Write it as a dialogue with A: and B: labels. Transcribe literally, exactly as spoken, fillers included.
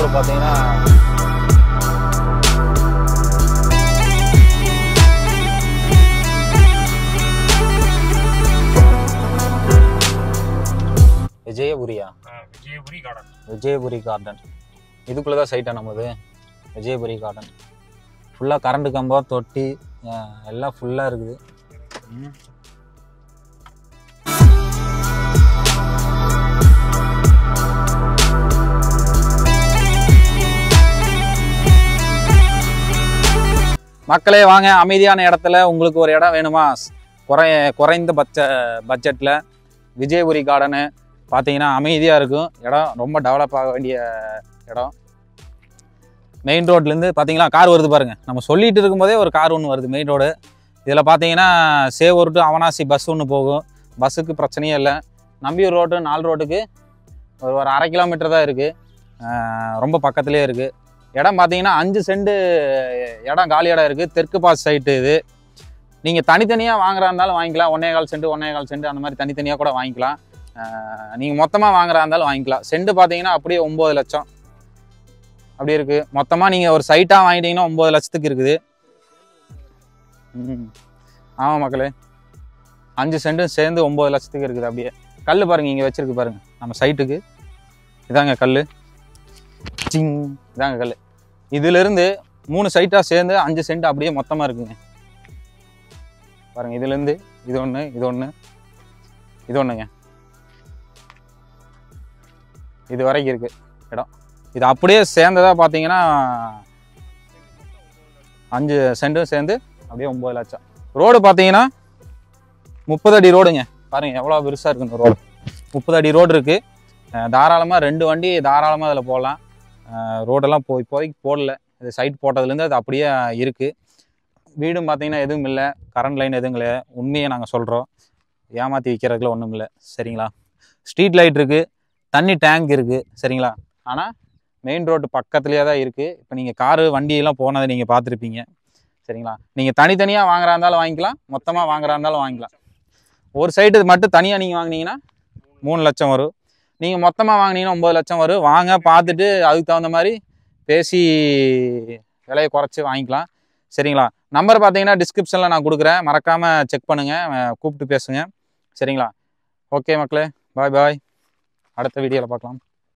A: Road பார்த்தீங்கன்னா விஜயபுரியா?
B: Vijayapuri garden.
A: Vijayapuri garden இதுக்குள்ளே தான் சைட்டா நம்மது? விஜயபுரி கார்டன் ஃபுல்லாக கரண்ட் கம்பம் தொட்டி எல்லாம் ஃபுல்லாக இருக்குது. மக்களே வாங்க, அமைதியான இடத்துல உங்களுக்கு ஒரு இடம் வேணுமா? குறை குறைந்த பட்ச பட்ஜெட்டில் விஜயபுரி கார்டனு பார்த்தீங்கன்னா அமைதியாக இருக்கும். இடம் ரொம்ப டெவலப் ஆக வேண்டிய இடம். மெயின் ரோட்லேருந்து பார்த்தீங்களா கார் வருது பாருங்கள். நம்ம சொல்லிட்டு இருக்கும்போதே ஒரு கார் ஒன்று வருது மெயின் ரோடு. இதில் பார்த்தீங்கன்னா சேவூர் டு அவனாசி பஸ் ஒன்று போகும். பஸ்ஸுக்கு பிரச்சனையே இல்லை. நம்பியூர் ரோடு நாலு ரோட்டுக்கு ஒரு ஒரு அரை கிலோமீட்டர் தான் இருக்குது. ரொம்ப பக்கத்துலேயே இருக்குது. இடம் பார்த்தீங்கன்னா அஞ்சு சென்ட் இடம் காலி இடம் இருக்குது. தெற்கு பாஸ் சைட்டு இது. நீங்கள் தனித்தனியாக வாங்குறா இருந்தாலும் வாங்கிக்கலாம். ஒன்றே கால் சென்ட் ஒன்றே கால் சென்ட் அந்த மாதிரி தனித்தனியாக கூட வாங்கிக்கலாம். நீங்கள் மொத்தமாக வாங்குறா இருந்தாலும் வாங்கிக்கலாம். சென்ட் பார்த்தீங்கன்னா அப்படியே ஒம்பது லட்சம் அப்படி இருக்குது. மொத்தமாக நீங்கள் ஒரு சைட்டாக வாங்கிட்டீங்கன்னா ஒம்பது லட்சத்துக்கு இருக்குது. ம் ஆமாம் மக்களே, அஞ்சு சென்ட்டும் சேர்ந்து ஒம்பது லட்சத்துக்கு இருக்குது. அப்படியே கல் பாருங்கள் இங்கே வச்சுருக்கு பாருங்கள். நம்ம சைட்டுக்கு இதாங்க கல். சிங் இதாங்க கல். இதுலேருந்து மூணு சைட்டாக சேர்ந்து அஞ்சு சென்ட் அப்படியே மொத்தமாக இருக்குங்க பாருங்கள். இதுலேருந்து இது ஒன்று இது ஒன்று இது ஒன்றுங்க இது வரைக்கும் இருக்குது இடம். இது அப்படியே சேர்ந்ததாக பார்த்தீங்கன்னா அஞ்சு சென்ட்டும் சேர்ந்து அப்படியே ஒம்பது லட்சம். ரோடு பார்த்தீங்கன்னா முப்பது அடி ரோடுங்க. பாருங்கள் எவ்வளோ பெருசாக இருக்குன்னு ரோடு. முப்பது அடி ரோடு இருக்குது. தாராளமாக ரெண்டு வண்டி தாராளமாக அதில் போடலாம். ரோடெல்லாம் போய் இப்போதைக்கு போடல. இது சைட் போட்டதுலேருந்து அது அப்படியே இருக்குது. வீடும் பார்த்தீங்கன்னா எதுவும் இல்லை. கரண்ட் லைன் எதுவும் இல்லை. உண்மையை நாங்கள் சொல்கிறோம், ஏமாற்றி விற்கிறதுக்குள்ள ஒன்றும் இல்லை. சரிங்களா? ஸ்ட்ரீட் லைட் இருக்குது, தண்ணி டேங்க் இருக்குது. சரிங்களா? ஆனால் மெயின் ரோடு பக்கத்துலேயே தான் இருக்குது. இப்போ நீங்கள் காரு வண்டியெல்லாம் போனதை நீங்கள் பார்த்துருப்பீங்க. சரிங்களா? நீங்கள் தனித்தனியாக வாங்குறா இருந்தாலும் வாங்கிக்கலாம், மொத்தமாக வாங்குறா இருந்தாலும் வாங்கிக்கலாம். ஒரு சைடு மட்டும் தனியாக நீங்கள் வாங்கினீங்கன்னா மூணு லட்சம் வரும். நீங்கள் மொத்தமாக வாங்கினீங்கன்னா ஒம்பது லட்சம் வரும். வாங்க, பார்த்துட்டு அதுக்கு தகுந்த மாதிரி பேசி விலையை குறைச்சி வாங்கிக்கலாம். சரிங்களா? நம்பர் பார்த்தீங்கன்னா டிஸ்கிரிப்ஷனில் நான் கொடுக்குறேன். மறக்காமல் செக் பண்ணுங்கள், கூப்பிட்டு பேசுங்க. சரிங்களா? ஓகே மக்களே, பாய் பாய். அடுத்த வீடியோவில் பார்க்கலாம்.